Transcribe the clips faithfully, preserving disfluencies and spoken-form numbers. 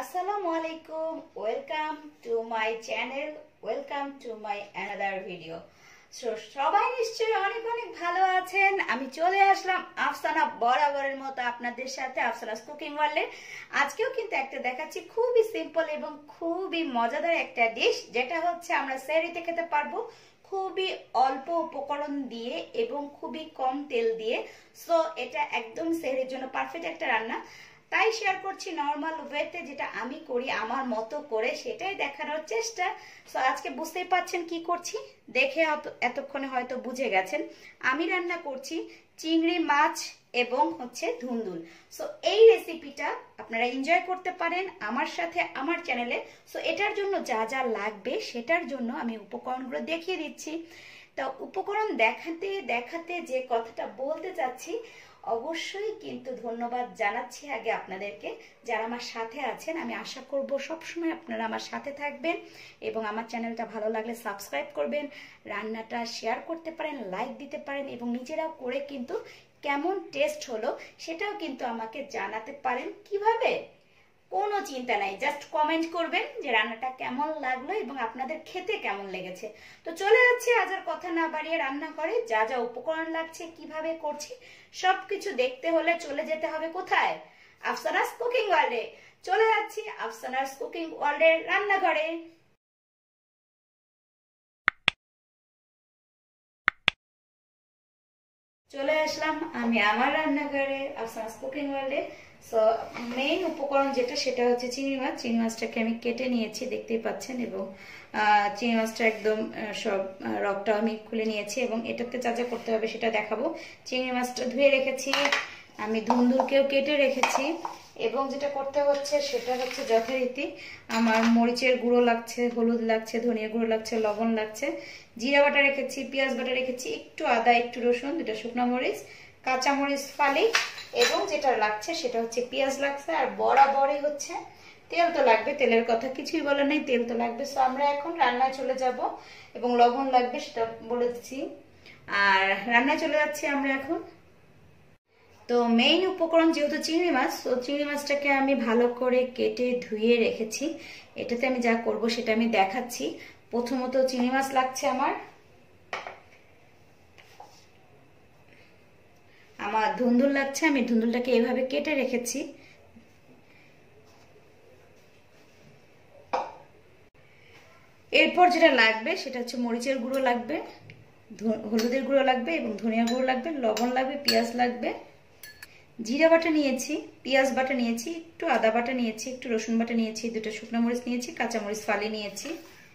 Assalamu alaikum. Welcome to my channel. Welcome to my another video. So সবাই নিশ্চয়ই অনেক অনেক ভালো আছেন। আমি চলে আসলাম আফসানা বরাবরের মতো আপনাদের সাথে আফসানাস কুকিং ওয়ার্ল্ডে। আজকেও কিন্তু একটা দেখাচ্ছি খুবই সিম্পল এবং খুবই মজাদার একটা ডিশ, যেটা হচ্ছে আমরা সেহরিতে খেতে পারবো খুবই অল্প উপকরণ দিয়ে এবং খুবই কম তেল দিয়ে। সো এটা একদম সেহরির জন্য পারফেক্ট একটা রান্না। তাই শেয়ার করছি নরমাল ওয়েতে, যেটা আমি করি আমার মতো করে, সেটাই দেখানোর চেষ্টা। সো আজকে বুঝতেই পাচ্ছেন কি করছি, দেখে এতক্ষণে হয়তো বুঝে গেছেন। আমি রান্না করছি চিংড়ি মাছ এবং হচ্ছে ধুন্দুল। সো এই রেসিপিটা আপনারা এনজয় করতে পারেন আমার সাথে আমার চ্যানেলে। সো এটার জন্য যা যা লাগবে সেটার জন্য আমি উপকরণগুলো দেখিয়ে দিচ্ছি। তা উপকরণ দেখাতে দেখাতে যে কথাটা বলতে চাচ্ছি, অবশ্যই কিন্তু ধন্যবাদ জানাচ্ছি আগে আপনাদেরকে যারা আমার সাথে আছেন। আমি আশা করব সবসময় আপনারা আমার সাথে থাকবেন এবং আমার চ্যানেলটা ভালো লাগলে সাবস্ক্রাইব করবেন, রান্নাটা শেয়ার করতে পারেন, লাইক দিতে পারেন এবং নিজেরাও করে কিন্তু কেমন টেস্ট হলো সেটাও কিন্তু আমাকে জানাতে পারেন। কিভাবে? কোনো চিন্তা নাই, জাস্ট কমেন্ট করবেন যে রান্নাটা কেমন লাগলো এবং আপনাদের খেতে কেমন লেগেছে। তো চলে যাচ্ছি আজ আর কথা না বাড়িয়ে রান্নাঘরে। যা যা উপকরণ লাগছে, কিভাবে করছি, সবকিছু দেখতে হলে চলে যেতে হবে কোথায়? আফসানাস কুকিং ওয়ার্ল্ডে। চলে যাচ্ছি আফসানাস কুকিং ওয়ার্ল্ডের রান্নাঘরে। চলে আসলাম আমি আমার রান্নাঘরে আফসানাস কুকিং ওয়ার্ল্ডে। সো মেইন উপকরণ যেটা সেটা হচ্ছে চিংড়ি মাছ। চিংড়ি মাছটাকে আমি কেটে নিয়েছি, দেখতেই পাচ্ছেন, এবং চিংড়ি মাছটা একদম সব রকটা আমি খুলে নিয়েছি এবং এটাতে যা যা করতে হবে সেটা দেখাবো। চিংড়ি মাছটা ধুয়ে রেখেছি, আমি ধুন্দুলকেও কেটে রেখেছি এবং যেটা করতে হচ্ছে সেটা হচ্ছে যথারীতি আমার মরিচের গুঁড়ো লাগছে, হলুদ লাগছে, ধনিয়া গুঁড়ো লাগছে, লবণ লাগছে, জিরা বাটা রেখেছি, পেঁয়াজ বাটা রেখেছি, একটু আদা, একটু রসুন, দুটো শুকনো মরিচ, কাঁচা মরিচ ফালি, এবং যেটা লাগছে সেটা হচ্ছে পেঁয়াজ লাগছে। আর বরাবরই হচ্ছে তেল তো লাগবে, তেলের কথা কিছুই বলা নেই, তেল তো লাগবে। সো আমরা এখন রান্নায় চলে যাব এবং লবণ লাগবে সেটা বলে দিচ্ছি। আর রান্নায় চলে যাচ্ছি আমরা এখন। তো মেইন উপকরণ যেহেতু চিংড়ি মাছ, তো চিংড়ি মাছটাকে আমি ভালো করে কেটে ধুয়ে রেখেছি। এটাতে আমি যা করব সেটা আমি দেখাচ্ছি। প্রথমত চিংড়ি মাছ লাগছে আমার, আমার ধুন্দুল লাগছে, আমি ধুন্দুলটাকে এভাবে কেটে রেখেছি। এরপর যেটা লাগবে সেটা হচ্ছে মরিচের গুঁড়ো লাগবে, হলুদের গুঁড়ো লাগবে এবং ধনিয়া গুঁড়ো লাগবে, লবণ লাগবে, পেঁয়াজ লাগবে, জিরা বাটা নিয়েছি, পেঁয়াজ বাটা নিয়েছি, একটু আদা বাটা নিয়েছি, একটু রসুন বাটা নিয়েছি, দুটো শুকনো মরিচ নিয়েছি, কাঁচা মরিচ ফালি নিয়েছি।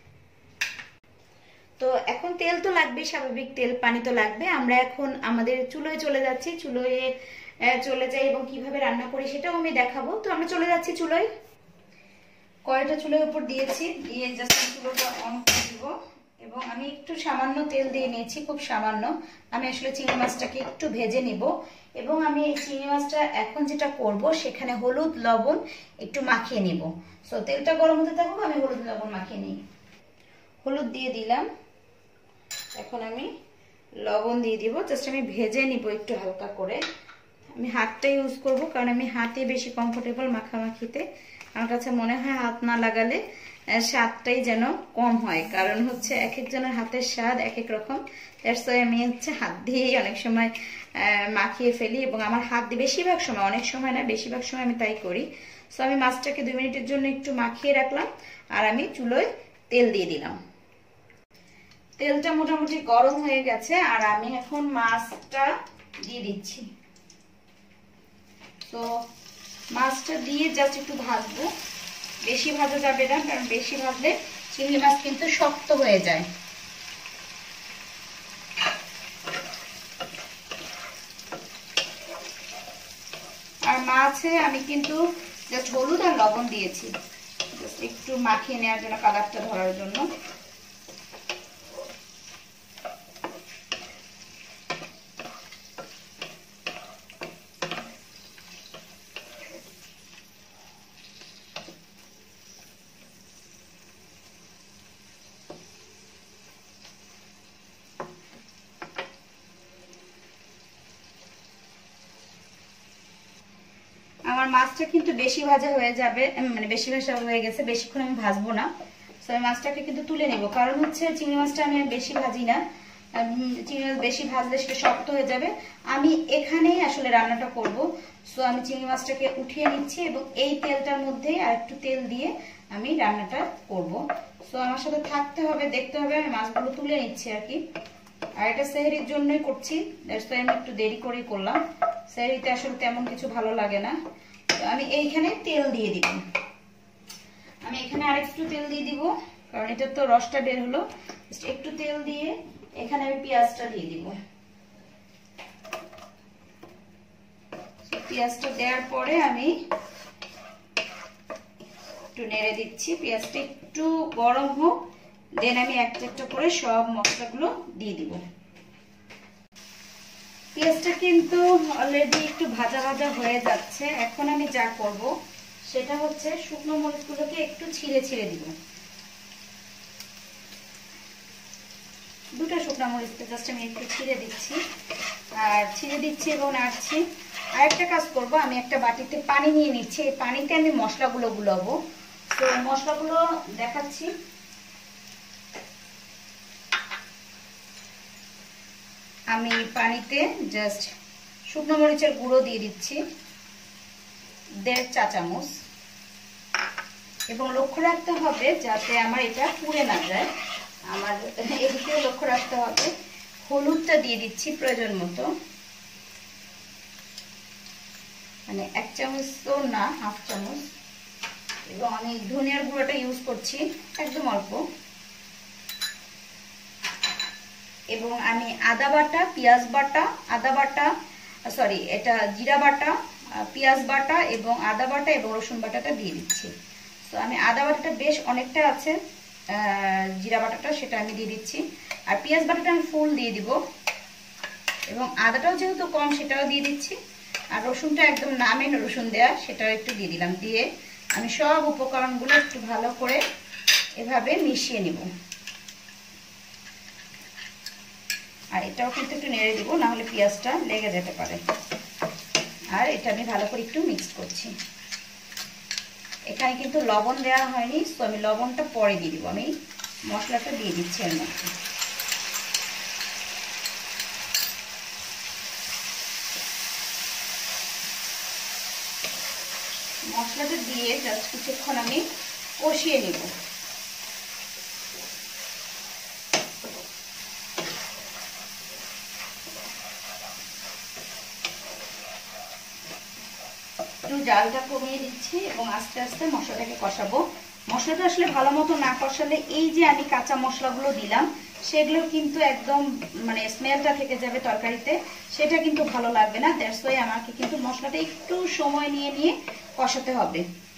তো এখন তেল তো লাগবে, স্বাভাবিক তেল, পানি তো লাগবে। আমরা এখন আমাদের চুলোয় চলে যাচ্ছি, চুলোয় চলে যাই এবং কিভাবে রান্না করি সেটাও আমি দেখাবো। তো আমরা চলে যাচ্ছি চুলোয়। কড়াইটা চুলোর উপর দিয়েছি, দিয়ে জাস্ট চুলোটা অন করে দিব এবং আমি একটু সামান্য তেল দিয়ে নিয়েছি, খুব সামান্য। আমি আসলে চিংড়ি মাছটাকে একটু ভেজে নিব এবং আমি এই চিংড়ি মাছটা এখন যেটা করব সেখানে হলুদ লবণ একটু মাখিয়ে নিব। সো তেলটা গরম হতে থাকুক, আমি হলুদ লবণ মাখিয়ে নিই। হলুদ দিয়ে দিলাম, এখন আমি লবণ দিয়ে দিব, জাস্ট আমি ভেজে নিব একটু হালকা করে। আমি হাতটা ইউজ করব কারণ আমি হাতে বেশি কমফোর্টেবল মাখামাখিতে। আমার কাছে মনে হয় হাত না লাগালে স্বাদটাই যেন কম হয়, কারণ হচ্ছে এক একজনের হাতের স্বাদ এক এক রকম। দ্যাটস ওয়াই আমি হচ্ছে হাত দিয়েই অনেক সময় মাখিয়ে ফেলি এবং আমার হাত দিয়ে বেশিরভাগ সময়, অনেক সময় না বেশিরভাগ সময় আমি তাই করি। সো আমি মাছটাকে দুই মিনিটের জন্য একটু মাখিয়ে রাখলাম আর আমি চুলোয় তেল দিয়ে দিলাম। তেলটা মোটামুটি গরম হয়ে গেছে আর আমি এখন মাছটা দিয়ে দিচ্ছি। তো মাছটা দিয়ে জাস্ট একটু ভাজবো, বেশি ভাজা যাবে না, কারণ বেশি ভাজলে চিংড়ি মাছ কিন্তু শক্ত হয়ে যায়। আর মাছে আমি কিন্তু জাস্ট হলুদ আর লবণ দিয়েছি, জাস্ট একটু মাখিয়ে নেওয়ার জন্য, কালারটা ধরার জন্য। আমার মাছটা কিন্তু বেশি ভাজা হয়ে যাবে, মানে বেশি ভাজা হয়ে গেছে, বেশিক্ষণ আমি ভাজবো না। তো আমি মাছটাকে কিন্তু তুলে নেব, কারণ হচ্ছে চিংড়ি মাছটা আমি বেশি ভাজি না, চিংড়ি মাছ বেশি ভাজলে সেটা শক্ত হয়ে যাবে। আমি এখানেই আসলে রান্নাটা করব। সো আমি চিংড়ি মাছটাকে উঠিয়ে নিচ্ছি এবং এই তেলটার মধ্যেই আর একটু তেল দিয়ে আমি রান্নাটা করব। সো আমার সাথে থাকতে হবে, দেখতে হবে। আমি মাছগুলো তুলে নিচ্ছি আর কি। আর এটা সেহরির জন্যই করছি, আমি একটু দেরি করে করলাম। সেহরিতে আসলে তেমন কিছু ভালো লাগে না। তো আমি এইখানে তেল দিয়ে দিব, আমি এখানে আরেকটু তেল দিয়ে দিব, কারণ এটা তো রসটা বের হলো। একটু তেল দিয়ে এখানে আমি পেঁয়াজটা দিয়ে দিব। পেঁয়াজটা দেওয়ার পরে আমি একটু নেড়ে দিচ্ছি। পেঁয়াজটা একটু গরম হোক, দেন আমি একটা একটা করে সব মশলাগুলো দিয়ে দিব। পেঁয়াজটা কিন্তু অলরেডি একটু ভাজা ভাজা হয়ে যাচ্ছে। এখন আমি যা করব সেটা হচ্ছে শুকনো মরিচগুলোকে একটু ছিঁড়ে ছিঁড়ে দিব। দুটো শুকনো মরিচকে জাস্ট আমি একটু ছিঁড়ে দিচ্ছি আর ছিঁড়ে দিচ্ছি এবং নাড়ছি। আরেকটা কাজ করব, আমি একটা বাটিতে পানি নিয়ে নিচ্ছি। এই পানিতে আমি মশলাগুলো গুলাবো। তো মশলাগুলো দেখাচ্ছি। আমি পানিতে জাস্ট শুকনো মরিচের গুঁড়ো দিয়ে দিচ্ছি দেড় চা চামচ, এবং লক্ষ্য রাখতে হবে যাতে আমার এটা পুড়ে না যায়। আমার এদিকেও লক্ষ্য রাখতে হবে। হলুদটা দিয়ে দিচ্ছি প্রয়োজন মতো, মানে এক চামচ তো না, হাফ চামচ। এবং আমি ধনিয়ার গুঁড়োটা ইউজ করছি একদম অল্প। এবং আমি আদা বাটা, পেঁয়াজ বাটা, আদা বাটা সরি এটা জিরা বাটা, পেঁয়াজ বাটা এবং আদা বাটা এবং রসুন বাটাটা দিয়ে দিচ্ছি। তো আমি আদা বাটাটা বেশ অনেকটা আছে, জিরা বাটাটা সেটা আমি দিয়ে দিচ্ছি। আর পেঁয়াজ বাটাটা আমি ফুল দিয়ে দিব, এবং আদাটাও যেহেতু কম সেটাও দিয়ে দিচ্ছি। আর রসুনটা একদম নামে রসুন দেয়া, সেটাও একটু দিয়ে দিলাম। দিয়ে আমি সব উপকরণগুলো একটু ভালো করে এভাবে মিশিয়ে নিব। আর এটাও কিন্তু একটু নেড়ে দিব, না হলে পেঁয়াজটা লেগে যেতে পারে। আর এটা আমি ভালো করে একটু মিক্স করছি। এখানে কিন্তু লবণ দেওয়া হয়নি, তো আমি লবণটা পরে দিয়ে দিব। আমি মশলাটা দিয়ে দিচ্ছি এর মধ্যে। মশলাটা দিয়ে জাস্ট কিছুক্ষণ আমি কষিয়ে নিব। একটু জালটা কমিয়ে দিচ্ছি এবং আস্তে আস্তে মশলাটাকে কষাবো। মশলাটা আসলে ভালো মতো না কষালে এই যে আমি কাঁচা মশলাগুলো দিলাম সেগুলো কিন্তু একদম মানে স্মেলটা থেকে যাবে তরকারিতে, সেটা কিন্তু ভালো লাগবে না। দ্যাটস ওয়াই আমাকে কিন্তু মশলাটা একটু সময় নিয়ে নিয়ে কষাতে হবে।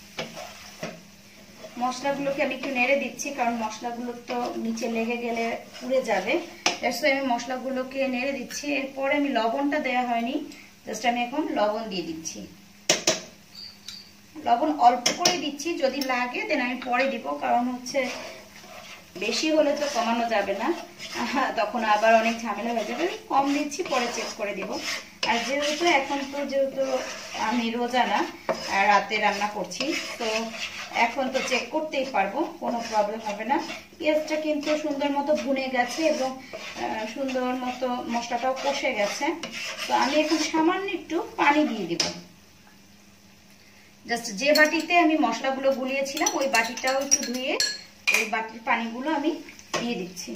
মশলাগুলোকে আমি একটু নেড়ে দিচ্ছি, কারণ মশলাগুলো তো নিচে লেগে গেলে পুড়ে যাবে। দ্যাটস ওয়াই আমি মশলাগুলোকে নেড়ে দিচ্ছি। এরপরে আমি লবণটা দেওয়া হয়নি, জাস্ট আমি এখন লবণ দিয়ে দিচ্ছি। লবণ অল্প করে দিচ্ছি, যদি লাগে দেন আমি পরে দিব, কারণ হচ্ছে বেশি হলে তো কমানো যাবে না, তখন আবার অনেক ঝামেলা হয়ে যাবে। কম দিচ্ছি, পরে চেক করে দিব। আর যেহেতু এখন তো যেহেতু আমি রোজা না, রাতে রান্না করছি, তো এখন তো চেক করতেই পারবো, কোনো প্রবলেম হবে না। পেঁয়াজটা কিন্তু সুন্দর মতো ভুনে গেছে এবং সুন্দর মতো মশলাটাও কষে গেছে। তো আমি এখন সামান্য একটু পানি দিয়ে দিব। জাস্ট যে বাটিতে আমি মশলাগুলো গুলিয়েছিলাম ওই বাটিটাও একটু ধুয়ে ওই বাটির পানিগুলো আমি দিয়ে দিচ্ছি।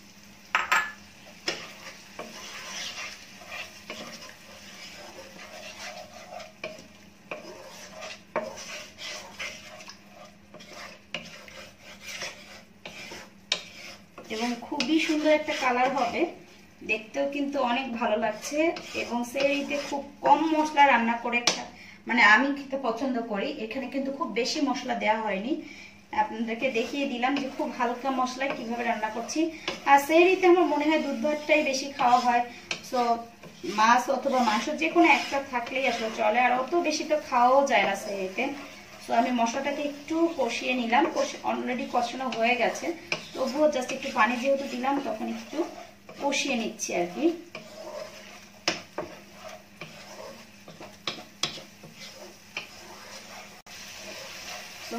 এবং খুবই সুন্দর একটা কালার হবে, দেখতেও কিন্তু অনেক ভালো লাগছে। এবং সেহরিতে খুব কম মশলা রান্না করে মানে আমি খেতে পছন্দ করি। এখানে কিন্তু খুব বেশি মশলা দেওয়া হয়নি, আপনাদেরকে দেখিয়ে দিলাম যে খুব হালকা মশলায় কিভাবে রান্না করছি। আর সেহরিতে আমার মনে হয় দুধ ভাতটাই বেশি খাওয়া হয়। সো মাছ অথবা মাংস যে কোনো একটা থাকলেই আসলে চলে, আর অত বেশি তো খাওয়াও যায় না সেহরিতে। সো আমি মশলাটাকে একটু কষিয়ে নিলাম, অলরেডি কষানো হয়ে গেছে, তবুও জাস্ট একটু পানি যেহেতু দিলাম তখন একটু কষিয়ে নিচ্ছি আর কি।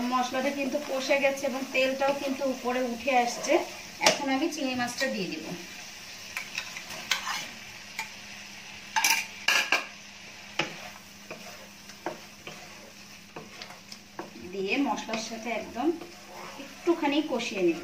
মশলাটা কিন্তু কষে গেছে এবং তেলটাও কিন্তু উপরে উঠে আসছে। এখন আমি চিংড়ি মাছটা দিয়ে দিব। দিয়ে মশলার সাথে একদম একটুখানি কষিয়ে নেব।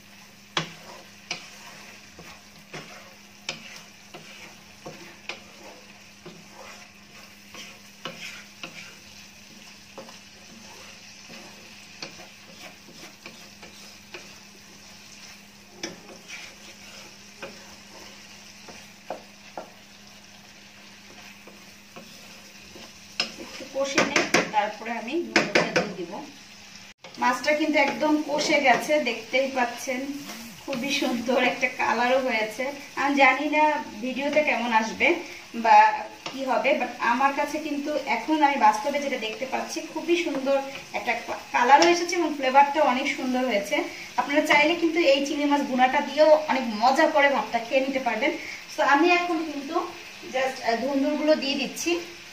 কষে নেই, তারপরে আমি নুডলসটা দিয়ে দিব। মাছটা কিন্তু একদম কষে গেছে, দেখতেই পাচ্ছেন খুবই সুন্দর একটা কালারও হয়েছে। আমি জানি না ভিডিওতে কেমন আসবে বা কি হবে, বাট আমার কাছে কিন্তু এখন আমি বাস্তবে যেটা দেখতে পাচ্ছি খুবই সুন্দর একটা কালারও এসেছে এবং ফ্লেভারটা অনেক সুন্দর হয়েছে। আপনারা চাইলে কিন্তু এই চিংড়ি মাছ ভুনাটা দিয়েও অনেক মজা করে ভাতটা খেয়ে নিতে পারবেন। তো আমি এখন কিন্তু জাস্ট ধুন্দুলগুলো দিয়ে দিচ্ছি,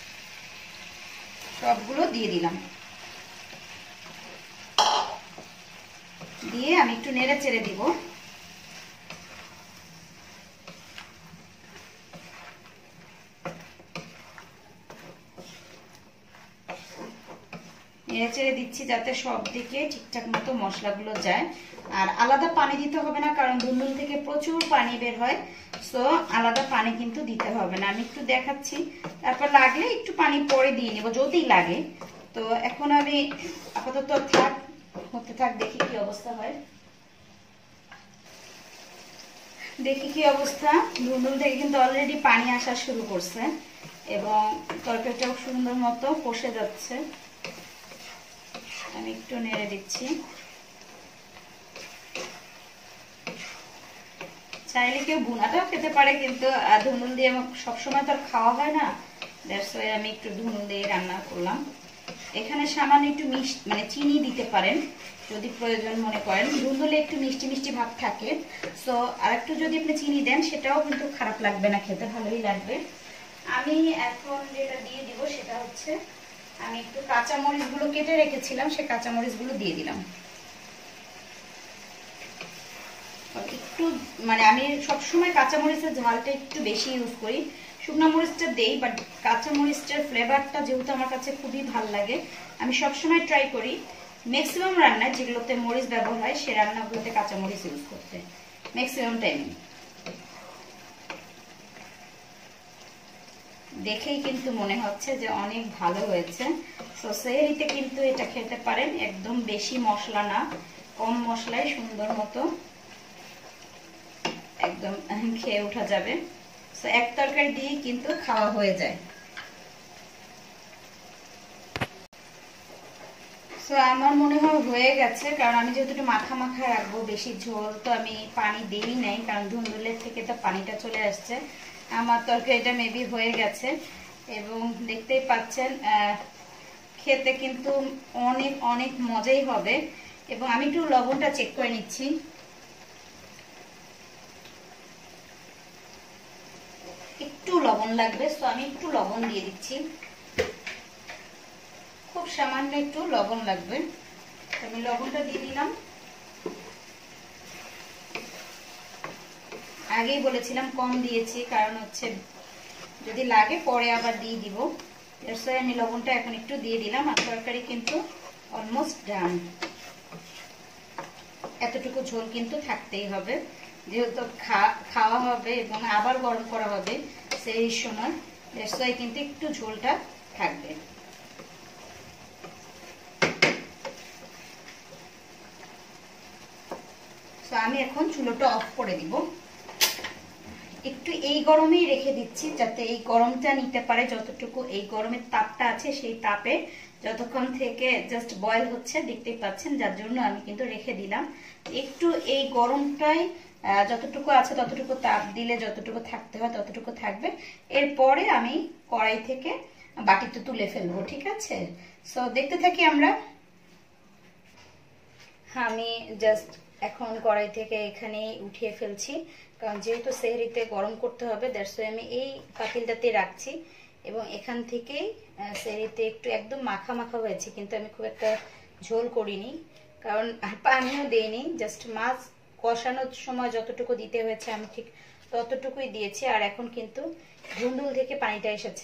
সবগুলো দিয়ে দিলাম। দিয়ে আমি একটু নেড়ে চেড়ে দিব। নেড়ে চেড়ে দিচ্ছি যাতে সব দিকে ঠিকঠাক মতো মশলাগুলো যায়। আর আলাদা পানি দিতে হবে না, কারণ ধুন্দুল থেকে প্রচুর পানি বের হয়। সো আলাদা পানি কিন্তু দিতে হবে না। আমি একটু দেখাচ্ছি, তারপর লাগলে একটু পানি পরে দিয়ে নেব যদি লাগে। তো এখন আমি আপাতত থাক, হতে থাক, দেখি কি অবস্থা হয়। দেখি কি অবস্থা। ধুন্দুল থেকে কিন্তু অলরেডি পানি আসা শুরু করছে এবং তরকারিটাও সুন্দর মতো কষে যাচ্ছে। আমি একটু নেড়ে দিচ্ছি। চাইলে কেউ ভুনাটাও খেতে পারে, কিন্তু ধুন্দুল দিয়ে সবসময় তো আর খাওয়া হয় না, দ্যাটস ওয়াই আমি একটু ধুন্দুল দিয়ে রান্না করলাম। এখানে সামান্য একটু মিষ্টি মানে চিনি দিতে পারেন যদি প্রয়োজন মনে করেন। ধুন্দুলে একটু মিষ্টি মিষ্টি ভাব থাকে, সো আর একটু যদি আপনি চিনি দেন সেটাও কিন্তু খারাপ লাগবে না, খেতে ভালোই লাগবে। আমি এখন যেটা দিয়ে দিব সেটা হচ্ছে আমি একটু কাঁচামরিচগুলো কেটে রেখেছিলাম, সেই কাঁচামরিচগুলো দিয়ে দিলাম। একটু মানে আমি সবসময় কাঁচামরিচের ঝালটা একটু বেশি ইউজ করি। শুকনো মরিচটা দেই, বাট কাঁচামরিচটার ফ্লেভারটা যেহেতু আমার কাছে খুবই ভালো লাগে, আমি সবসময় ট্রাই করি ম্যাক্সিমাম রান্নায় যেগুলোতে মরিচ ব্যবহার হয় সে রান্নাগুলোতে কাঁচামরিচ ইউজ করতে ম্যাক্সিমাম টাইম। দেখেই কিন্তু মনে হচ্ছে যে অনেক ভালো হয়েছে। সো সেহরিতে কিন্তু এটা খেতে পারেন, একদম বেশি মশলা না, কম মশলায় সুন্দর মতো একদম খেয়ে ওঠা যাবে। সো এক তরকারি দিয়ে কিন্তু খাওয়া হয়ে যায়। সো আমার মনে হয় হয়ে গেছে, কারণ আমি যেহেতু একটু মাখা মাখা রাখবো, বেশি ঝোল তো আমি পানি দেই নাই, কারণ ধুন্দুলের থেকে তো পানিটা চলে আসছে। আমার তরকারিটা মেবি হয়ে গেছে এবং দেখতেই পাচ্ছেন খেতে কিন্তু অনেক অনেক মজাই হবে। এবং আমি একটু লবণটা চেক করে নিচ্ছি। একটু লবণ লাগবে, সো আমি একটু লবণ দিয়ে দিচ্ছি, খুব সামান্য একটু লবণ লাগবে। আমি লবণটা দিয়ে দিলাম। আগেই বলেছিলাম কম দিয়েছি, কারণ হচ্ছে যদি লাগে পরে আবার দিয়ে দিব। আমি লবণটা এখন একটু দিয়ে দিলাম। আর তরকারি কিন্তু অলমোস্ট ডান। এতটুকু ঝোল কিন্তু থাকতেই হবে, যেহেতু খাওয়া হবে এবং আবার গরম করা হবে সেই সময়, কিন্তু একটু ঝোলটা থাকবে। আমি এখন চুলোটা অফ করে দিব। একটু এই গরমেই রেখে দিচ্ছি, যাতে এই গরমটা নিতে পারে যতটুকু এই গরমের তাপটা আছে সেই তাপে যতক্ষণ থেকে জাস্ট বয়েল হচ্ছে দেখতেই পাচ্ছেন, যার জন্য আমি কিন্তু রেখে দিলাম। একটু এই গরমটাই যতটুকু আছে ততটুকু তাপ দিলে যতটুকু থাকতে হয় ততটুকু থাকবে। এরপরে আমি কড়াই থেকে বাটিতে তুলে ফেলবো, ঠিক আছে? সো দেখতে থাকি আমরা। আমি জাস্ট এখন কড়াই থেকে এখানে উঠিয়ে ফেলছি, কারণ যেহেতু সেহরিতে গরম করতে হবে, দ্যাটস ওয়াই আমি এই পাতিলটাতে রাখছি। এবং এখান থেকেই সেহরিতে একটু একদম মাখা মাখা হয়েছে, কিন্তু আমি খুব একটা ঝোল করিনি, কারণ পানিও দিইনি, জাস্ট মাছ কষানোর সময় যতটুকু দিতে হয়েছে আমি ঠিক ততটুকুই দিয়েছি। আর এখন কিন্তু ধুন্দুল থেকে পানিটা এসেছে।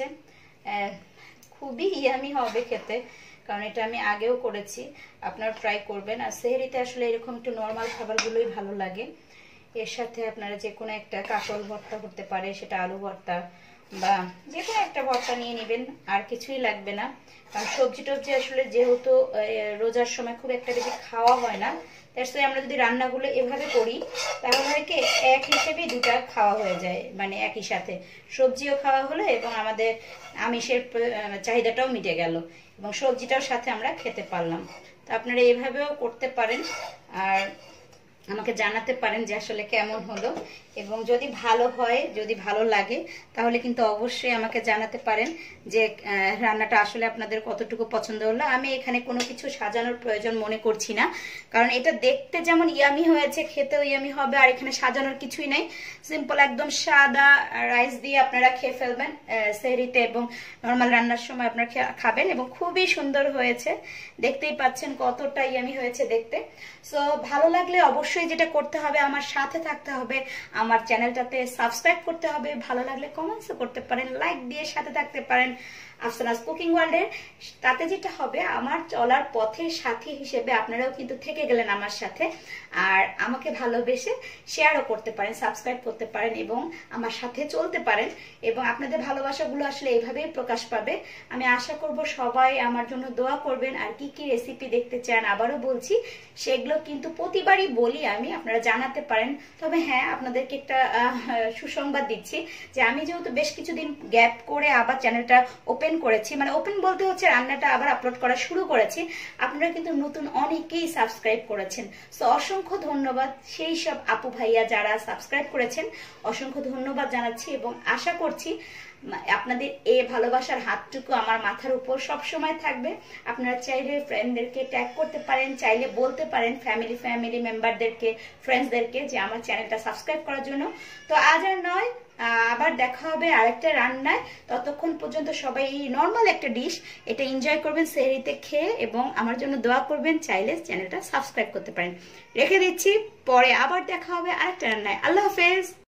খুবই ইয়ামি হবে খেতে, কারণ এটা আমি আগেও করেছি, আপনারা ট্রাই করবেন। আর সেহরিতে আসলে এরকম একটু নর্মাল খাবারগুলোই ভালো লাগে। এর সাথে আপনারা যে কোনো একটা কাঁকল ভর্তা করতে পারে, সেটা আলু ভর্তা বা যে কোনো একটা ভর্তা নিয়ে নেবেন, আর কিছুই লাগবে না। কারণ সবজি টবজি আসলে যেহেতু রোজার সময় খুব একটা বেশি খাওয়া হয় না, তাই আমরা যদি রান্নাগুলো এভাবে করি তাহলে হয় কি এক হিসেবে দুটা খাওয়া হয়ে যায়, মানে একই সাথে সবজিও খাওয়া হলো এবং আমাদের আমিষের চাহিদাটাও মিটে গেল এবং সবজিটাও সাথে আমরা খেতে পারলাম। তো আপনারা এইভাবেও করতে পারেন, আর আমাকে জানাতে পারেন যে আসলে কেমন হলো, এবং যদি ভালো হয়, যদি ভালো লাগে, তাহলে কিন্তু অবশ্যই আমাকে জানাতে পারেন যে রান্নাটা আসলে আপনাদের কতটুকু পছন্দ হলো। আমি এখানে কোনো কিছু সাজানোর প্রয়োজন মনে করছি না, কারণ এটা দেখতে যেমন ইয়ামি হয়েছে, খেতেও ইয়ামি হবে। আর এখানে সাজানোর কিছুই নাই, সিম্পল একদম সাদা রাইস দিয়ে আপনারা খেয়ে ফেলবেন সেহরিতে, এবং নর্মাল রান্নার সময় আপনারা খাবেন, এবং খুবই সুন্দর হয়েছে। দেখতেই পাচ্ছেন কতটা ইয়ামি হয়েছে দেখতে। সো ভালো লাগলে অবশ্যই যেটা করতে হবে, আমার সাথে থাকতে হবে, আমার চ্যানেলটাতে সাবস্ক্রাইব করতে হবে, ভালো লাগলে কমেন্টসও করতে পারেন, লাইক দিয়ে সাথে থাকতে পারেন আফসানাস কুকিং ওয়ার্ল্ডের। তাতে যেটা হবে, আমার চলার পথের সাথী হিসেবে আপনারাও কিন্তু থেকে গেলেন আমার সাথে, আর আমাকে ভালোবেসে শেয়ারও করতে পারেন, সাবস্ক্রাইব করতে পারেন এবং আমার সাথে চলতে পারেন, এবং আপনাদের ভালোবাসাগুলো আসলে এইভাবেই প্রকাশ পাবে। আমি আশা করব সবাই আমার জন্য দোয়া করবেন। আর কি কি রেসিপি দেখতে চান আবারও বলছি, সেগুলো কিন্তু প্রতিবারই বলি আমি, আপনারা জানাতে পারেন। তবে হ্যাঁ, আপনাদেরকে একটা সুসংবাদ দিচ্ছি যে আমি যেহেতু বেশ কিছুদিন গ্যাপ করে আবার চ্যানেলটা ওপেন করেছি, মানে ওপেন বলতে হচ্ছে রান্নাটা আবার আপলোড করা শুরু করেছি, আপনারা কিন্তু নতুন অনেকেই সাবস্ক্রাইব করেছেন। সো অসংখ্য ধন্যবাদ সেই সব আপু ভাইয়া যারা সাবস্ক্রাইব করেছেন, অসংখ্য ধন্যবাদ জানাচ্ছি, এবং আশা করছি আপনাদের এই ভালোবাসার হাতটুকু আমার মাথার উপর সব সময় থাকবে। আপনারা চাইলে ফ্রেন্ডদেরকে ট্যাগ করতে পারেন, চাইলে বলতে পারেন ফ্যামিলি ফ্যামিলি মেম্বারদেরকে, ফ্রেন্ডসদেরকে যে আমার চ্যানেলটা সাবস্ক্রাইব করার জন্য। তো আজ আর নয়, আবার দেখা হবে আরেকটা রান্নায়। ততক্ষণ পর্যন্ত সবাই এই নর্মাল একটা ডিশ এটা এনজয় করবেন সেহরিতে খেয়ে, এবং আমার জন্য দোয়া করবেন। চাইলে চ্যানেলটা সাবস্ক্রাইব করতে পারেন। রেখে দিচ্ছি, পরে আবার দেখা হবে আরেকটা রান্নায়। আল্লাহ হাফেজ।